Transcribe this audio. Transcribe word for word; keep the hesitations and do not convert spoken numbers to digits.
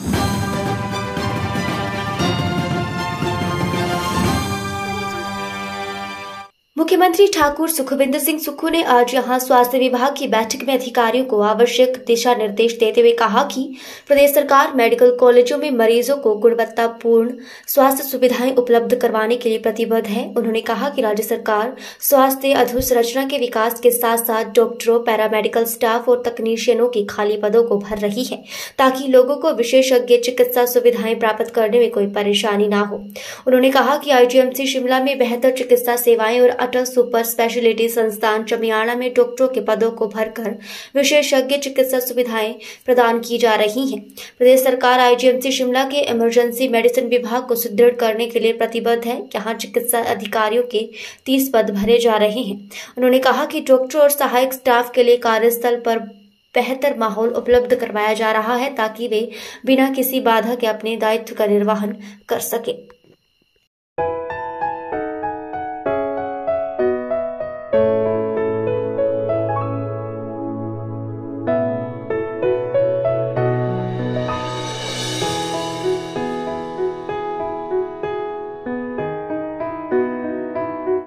मुख्यमंत्री ठाकुर सुखविंदर सिंह सुक्खू ने आज यहां स्वास्थ्य विभाग की बैठक में अधिकारियों को आवश्यक दिशा निर्देश देते हुए कहा कि प्रदेश सरकार मेडिकल कॉलेजों में मरीजों को गुणवत्तापूर्ण स्वास्थ्य सुविधाएं उपलब्ध करवाने के लिए प्रतिबद्ध है। उन्होंने कहा कि राज्य सरकार स्वास्थ्य अधोसंरचना के विकास के साथ साथ डॉक्टरों, पैरामेडिकल स्टाफ और तकनीशियनों के खाली पदों को भर रही है ताकि लोगों को विशेषज्ञ चिकित्सा सुविधाएं प्राप्त करने में कोई परेशानी न हो। उन्होंने कहा कि आईजीएमसी शिमला में बेहतर चिकित्सा सेवाएं और अटल सुपर स्पेशलिटी संस्थान चमियाड़ा में डॉक्टरों के पदों को भरकर विशेषज्ञ चिकित्सा सुविधाएं प्रदान की जा रही हैं। प्रदेश सरकार आईजीएमसी शिमला के इमरजेंसी मेडिसिन विभाग को सुदृढ़ करने के लिए प्रतिबद्ध है। यहां चिकित्सा अधिकारियों के तीस पद भरे जा रहे हैं। उन्होंने कहा कि डॉक्टर और सहायक स्टाफ के लिए कार्यस्थल पर बेहतर माहौल उपलब्ध करवाया जा रहा है ताकि वे बिना किसी बाधा के अपने दायित्व का निर्वहन कर सके।